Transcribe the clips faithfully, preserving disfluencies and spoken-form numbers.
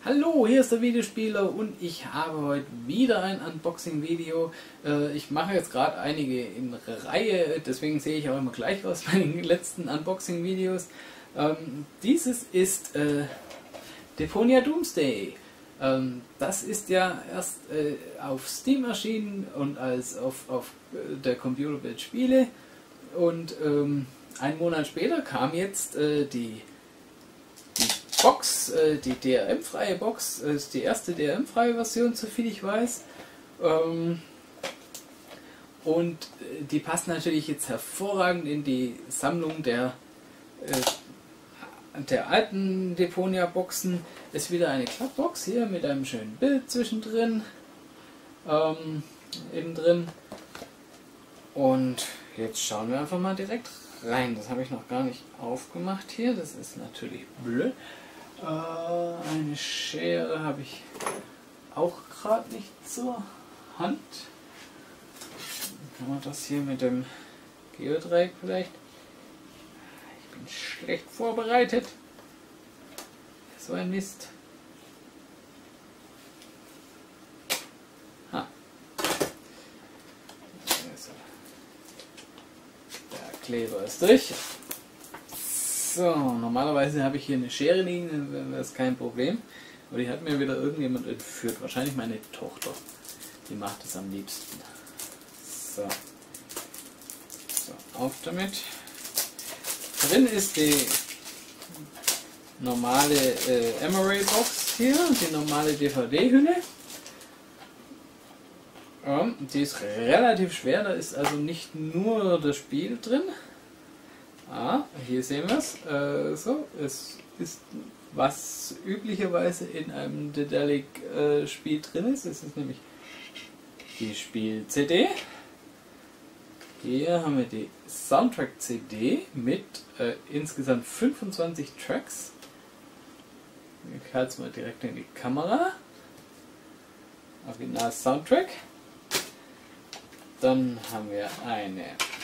Hallo, hier ist der Videospieler und ich habe heute wieder ein Unboxing-Video. Ich mache jetzt gerade einige in Reihe, deswegen sehe ich auch immer gleich aus bei den letzten Unboxing-Videos. Dieses ist äh, Deponia Doomsday. Das ist ja erst äh, auf Steam erschienen und als auf, auf der Computerbild Spiele. Und ähm, einen Monat später kam jetzt äh, die Box, äh, die D R M-freie Box, äh, ist die erste D R M-freie Version, soviel ich weiß. Ähm, und äh, die passt natürlich jetzt hervorragend in die Sammlung der, äh, der alten Deponia-Boxen. Ist wieder eine Klappbox hier mit einem schönen Bild zwischendrin, ähm, innen drin. Und jetzt schauen wir einfach mal direkt rein. Das habe ich noch gar nicht aufgemacht hier, das ist natürlich blöd. Äh, eine Schere habe ich auch gerade nicht zur Hand. Kann man das hier mit dem Geodreieck vielleicht? Ich bin schlecht vorbereitet. So ein Mist. Ha. Also, der Kleber ist durch. So, normalerweise habe ich hier eine Schere liegen, dann wäre das kein Problem. Aber die hat mir wieder irgendjemand entführt. Wahrscheinlich meine Tochter. Die macht es am liebsten. So. So, auf damit. Drin ist die normale äh, Emery-Box hier, die normale D V D-Hülle. Ja, die ist relativ schwer, da ist also nicht nur das Spiel drin. Ah, hier sehen wir es. Äh, so, es ist, was üblicherweise in einem Dedelic-Spiel äh, drin ist. Es ist nämlich die Spiel-C D. Hier haben wir die Soundtrack-C D mit äh, insgesamt fünfundzwanzig Tracks. Ich halte es mal direkt in die Kamera. Original Soundtrack. Dann haben wir eine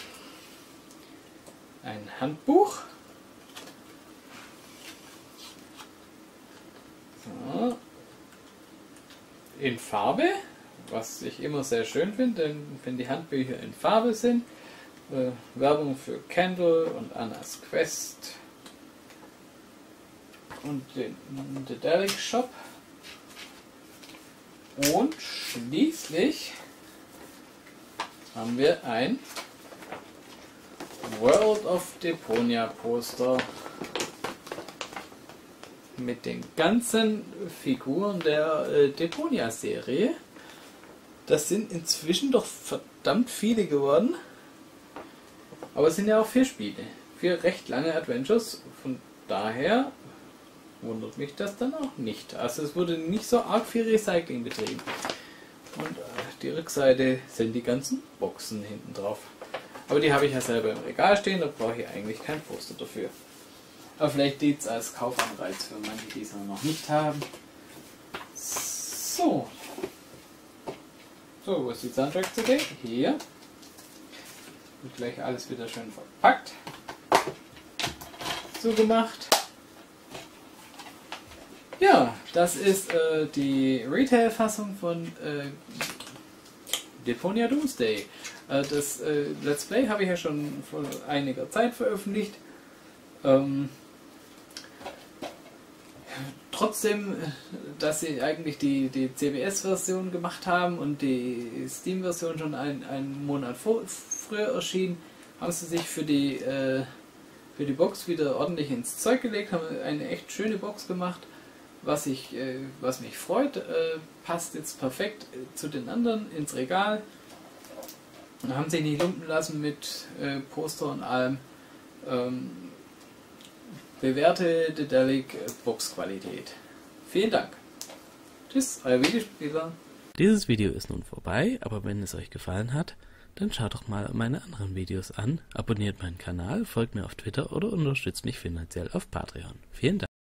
ein Handbuch. So. In Farbe, was ich immer sehr schön finde, denn wenn die Handbücher in Farbe sind. Äh, Werbung für Candle und Anna's Quest und den Dedelic Shop. Und schließlich haben wir ein World of Deponia Poster mit den ganzen Figuren der äh, Deponia Serie. Das sind inzwischen doch verdammt viele geworden. Aber es sind ja auch vier Spiele. Vier recht lange Adventures. Von daher wundert mich das dann auch nicht. Also es wurde nicht so arg viel Recycling betrieben. Und äh, die Rückseite sind die ganzen Boxen hinten drauf. Aber die habe ich ja selber im Regal stehen, da brauche ich eigentlich kein Poster dafür. Aber vielleicht dient es als Kaufanreiz für manche, die es noch nicht haben. So. So, wo ist die Soundtrack-C D? Hier. Und gleich alles wieder schön verpackt. Zugemacht. Ja, das ist äh, die Retail-Fassung von äh, Deponia Doomsday. Äh, das äh, Let's Play habe ich ja schon vor einiger Zeit veröffentlicht. Ähm, trotzdem, dass sie eigentlich die, die C B S-Version gemacht haben und die Steam-Version schon ein, einen Monat vor, früher erschien, haben sie sich für die, äh, für die Box wieder ordentlich ins Zeug gelegt, haben eine echt schöne Box gemacht. Was, ich, äh, was mich freut, äh, passt jetzt perfekt äh, zu den anderen ins Regal. Und haben sich nicht lumpen lassen mit äh, Poster und allem. Ähm, bewährte Dedelic Boxqualität. Vielen Dank. Tschüss, euer Videospieler. Dieses Video ist nun vorbei, aber wenn es euch gefallen hat, dann schaut doch mal meine anderen Videos an, abonniert meinen Kanal, folgt mir auf Twitter oder unterstützt mich finanziell auf Patreon. Vielen Dank.